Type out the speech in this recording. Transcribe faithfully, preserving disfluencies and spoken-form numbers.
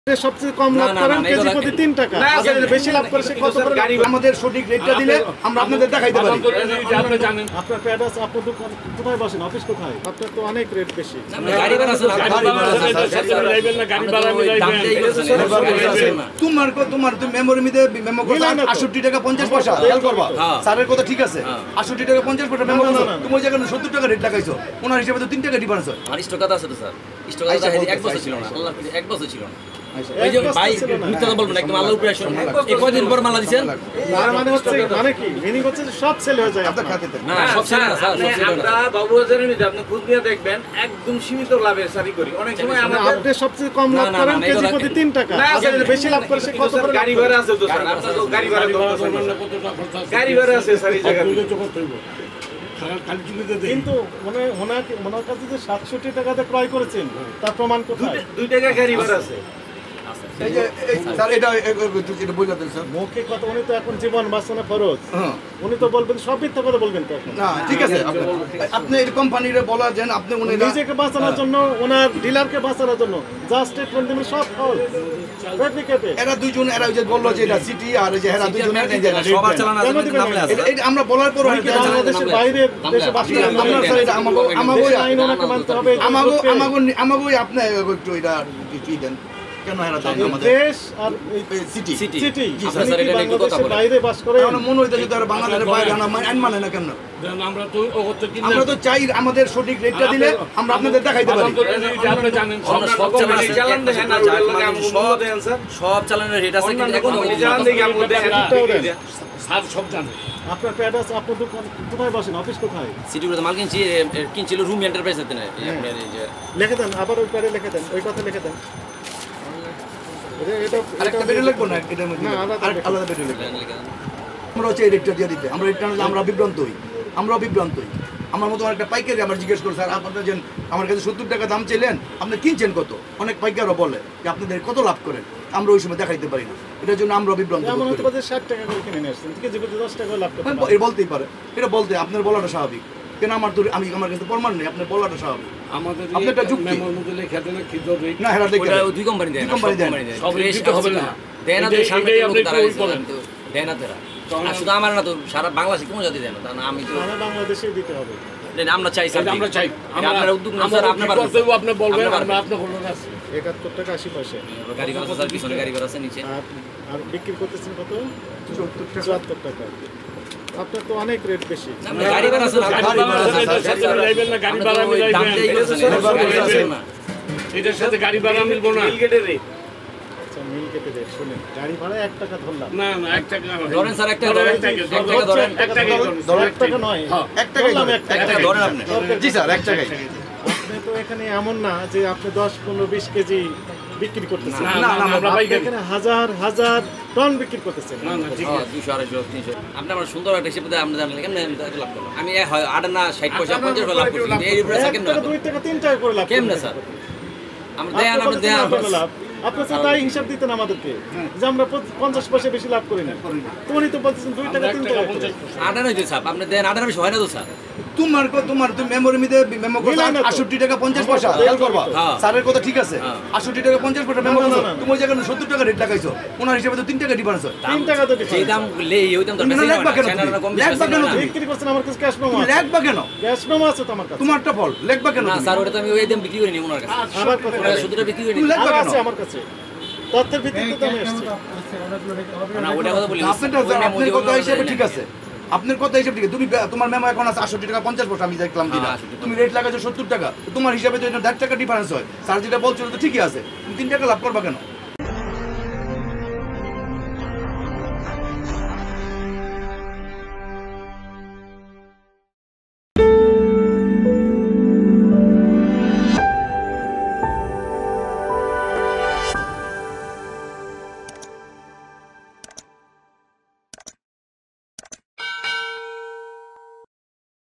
সবচেয়ে কম লাভ করেন কেজি প্রতি তিন টাকা বেশি লাভ করে সে কত করে গাড়ি আমাদের সঠিক রেটটা দিলে আমরা আপনাদের দেখাইতে পারি। আপনি জানেন আপনার প্যাডাস আপনার দোকান কোথায় বসেন অফিস কোথায় আপনার তো অনেক রেট বেশি গাড়ি ভাড়া আছে গাড়ি ভাড়া মিলাইবেন তোমার তোমার তুমি মেমোরি মিতে মেমো করছ আটষট্টি টাকা পঞ্চাশ পয়সা খেয়াল করবা স্যারের কথা ঠিক আছে আটষট্টি টাকা পঞ্চাশ পয়সা মেমো করছ তুমি ওই জায়গায় সত্তর টাকা রেট লাগাইছো ওনার হিসাবে তো তিন টাকা ডিফারেন্স হয়। আর স্টক আছে তো স্যার স্টক আছে এক বছর ছিল না আল্লাহ এক বছর ছিল না ওই যে ভাই মিথ্যা বলবেন একদম আল্লাহ উপরে আসুন এই কয়দিন পর মালা দিবেন মানে হচ্ছে মানে কি মিনিং হচ্ছে সব সেল হয়ে যায় আপনার খাতে না সব সেল না স্যার আমরা বাবুবাজারে নিতে আপনি খোঁজ নিয়ে দেখবেন একদম সীমিত লাভের সারি করি অনেক সময় আমাদের আপনি সবচেয়ে কম লাভ করেন কেজি প্রতি তিন টাকা বেশি লাভ করে সে কত করে গাড়ি ভাড়া আছে তো স্যার আপনার তো গাড়ি ভাড়া গাড়ি ভাড়া আছে স্যার এই জায়গায় কিন্তু মনে ওনাকে ওনার কাছে যে সাতষট্টি টাকাতে ক্রয় করেছেন তার প্রমাণ কোথায়? দুই টাকা গাড়ি ভাড়া আছে এই যে স্যার এটা এটা বুঝা দেন স্যার মৌখিক কথা উনি তো এখন জীবন বাঁচানো খরচ উনি তো বলবেন সব মিথ্যা কথা বলবেন তো এখন না ঠিক আছে আপনি এই কোম্পানিরে বলা দেন আপনি উনি নিজেকে বাঁচানোর জন্য ওনার ডিলারকে বাঁচানোর জন্য যা স্টেটমেন্ট দিবেন সব ফল রেপ্লিকেটেড এরা দুইজন এরা ওই যে বললো যে এটা সিটি আর এই যে এরা দুইজন সবার চালান আছে নামলে আছে এটা আমরা বলার পর বাংলাদেশের বাইরে দেশে বাসিন্দা আমরা স্যার এটা আমাগো আমাগো আইন ওনাকে মানতে হবে আমাগো আমাগো আমাগো আপনি একটু এটা কি দেন কেন এরা দেন আমাদের দেশ আর সিটি সিটি সিটি জি স্যার এটা একটু কথা বলেন বাইরে বাস করে কারণ মনে হইতেছে তারা বাংলাদেশের বাইরে না আইন মানে না কেন আমরা তো ওগত কিনে আমরা তো চাই আমাদের সঠিক রেটটা দিলে আমরা আপনাদের দেখাইতে পারি। আপনি জানেন সব চালান চালান দেখেন না সব দেন স্যার সব চালানের রেট আছে কিন্তু এখন চালান দেখি আপনি দেখেন স্যার সব জানেন আপনার প্যাডাস আপনার দোকান কোথায় বসেন অফিস কোথায় সিটিগুলোতে মাল কিনছি কিনছিল রুম এন্টারপ্রাইজ এতে না আপনার এই যে লিখে দেন আবার ওই প্যাডে লিখে দেন ওই কথা লিখে দেন এটা আরেকটা ভিডিও লিখবো না এটার মধ্যে না, আলাদা আরেকটা আলাদা ভিডিও লিখবো লিখে দেন আমরা হচ্ছে এই রেটটা দিয়ে দিতে আমরা রেটটা নিলে আমরা বিভ্রান্ত হই আমরা বিভ্রান্ত হই আমার মতো একটা পাইকারি আমার জিজ্ঞেস করে স্যার আপনার যে আমার কাছে সত্তর টাকা দাম চাইলেন আপনি কিনছেন কত অনেক পাইকারও বলে যে আপনাদের কত লাভ করেন আমরা ওই সময় দেখাইতে পারি না এটার জন্য আমরা বিভ্রান্ত এমন বোধ হতে করি। পারে ষাট টাকা করে কিনে নিয়ে আসছেন কেজি প্রতি দশ টাকা লাভ করতে হ্যাঁ, পারেন। এ বলতেই পারে এটা বলতে আপনার বলাটা স্বাভাবিক কেন আমার তো আমি আমার কাছে প্রমাণ নেই আপনার বলাটা স্বাভাবিক আমাদের আপনারটা যুক্তি মেমোর মধ্যে লেখা দেন কি রেট না হেরা দেখে ওটা দুই কোম্পানি দেয় না কোম্পানি সব দেয় কোম্পানি দেয় সব রেট দিতে হবে না দেয় না তো এটাই- সামনে এটাই লোক আপনি তারা একটু আছে বলেন। তো দেয় না তারা আর শুধু আমার না তো সারা বাংলাদেশে কোন জাতি দেয় না তা না আমি তো আমরা বাংলাদেশে দিতে হবে এটা আমরা চাই স্যার এটা আমরা চাই এটা আপনার উদ্যোগ না স্যার আপনি পারবেন করতেও আপনি বলবেন আপনি আমরা পারবেন। আপনি বলবেন আছে একাত্তর টাকা আশি পয়সা গাড়ি করা আছে স্যার পিছনে গাড়ি করা আছে নিচে আর আর বিক্রি করতেছেন কত চুয়াত্তর টাকা। চুয়াত্তর টাকা আপনার তো অনেক রেট বেশি আমরা গাড়ি ভাড়া আছে না গাড়ি ভাড়া আছে, এটার সাথে মিলাইবেন না, গাড়ি ভাড়া মিলাইবেন। এটার সাথে গাড়ি ভাড়া মিলবো না মিলগেটের রেট আচ্ছা মিলগেটের রেট শুনেন গাড়ি ভাড়া এক টাকা ধরলাম না না এক টাকা ধরেন স্যার একটা ধরেন এক টাকা ধরেন এক টাকাই ধরেন। ধরো এক টাকা নয় এক টাকাই ধরলাম ধরেন, এক এক টাকা টাকা ধরেন আপনি জি স্যার এক টাকাই আপনি তো এখানে এমন না যে আপনি দশ পনেরো বিশ কেজি বিক্রি করতেছেন না, না, না, আমরা আপনি পাইকারি। এখানে হাজার হাজার টন বিক্রি করতেছেন না না ঠিক আছে দুশো আড়াইশো তিনশো আপনি আমার সুন্দর একটা হিসেবে আপনি জানলেন কেমন লাভ করলো আমি হয় আট না ষাট পয়সা পঞ্চাশ পয়সা লাভ করছি এই উপরে এক কেমন টাকা দুই টাকা তিন টাকা করে লাভ কেমনে করতেছেন। স্যার আমরা দেন আপনার আমরা কত দেন টাকা করে লাভ? আপনি তো তাই হিসাব দিতেন আমাদেরকে যে আমরা পঞ্চ- পঞ্চাশ পয়সা বেশি লাভ করি না তো উনি তো বলতেছেন দুই টাকা তিন টাকা করে। আটানো হয়েছে স্যার আপনি দেন আটানো বেশি হয় না তো স্যার তোমার কো- তোমার তুমি মেমোরি মিতে মেমো করছ মিলাই না তো। আটষট্টি টাকা পঞ্চাশ পয়সা খেয়াল করবা হ্যাঁ। স্যারের কথা ঠিক আছে হ্যাঁ। আটষট্টি টাকা পঞ্চাশ পয়সা মেমো না, না, করছো না, না। তুমি ওই জায়গায় সত্তর টাকা রেট লাগাইছো ওনার হিসেবে তো তিন টাকা ডিফারেন্স হয় তিন টাকা তো যে difference। দাম লেই ওই দাম তো তুমি বেশি না লেখবা কেন না তুমি? কম বেশি লেখবা আছে কেন না তুমি? বিক্রি করছেন আমার কাছে ক্যাশ মেমো তুমি আছে লেখবা কেন ক্যাশ মেমো আছে তো আমার কাছে তোমারটা ফল লেখবা কেন না তুমি? স্যার ওটা তো আমি ওই দাম বিক্রি করি নি ওনার কাছে আবার কথা ওটা শুধুটা বিক্রি করি নি তুমি লেখবা আর কেন? আছে আমার কাছে তথ্যের ভিত্তিতে তো আমি আসছি না ওটা কথা বলি আপনারটা স্যার, আপনার কথা হিসেবে ঠিক আছে আপনার কথা হিসেবে ঠিক আছে তুমি বে- তোমার মেমো এখন আছে আটষট্টি টাকা পঞ্চাশ পয়সা আমি দেখলাম দিলা হ্যাঁ, আটষট্টি টাকা। তুমি রেট লাগাইছো সত্তর টাকা তো তোমার হিসাবে তো এটা দেড় টাকা ডিফারেন্স হয় স্যার যেটা বলছিল তো ঠিকই আছে তুমি তিন টাকা লাভ করবা কেন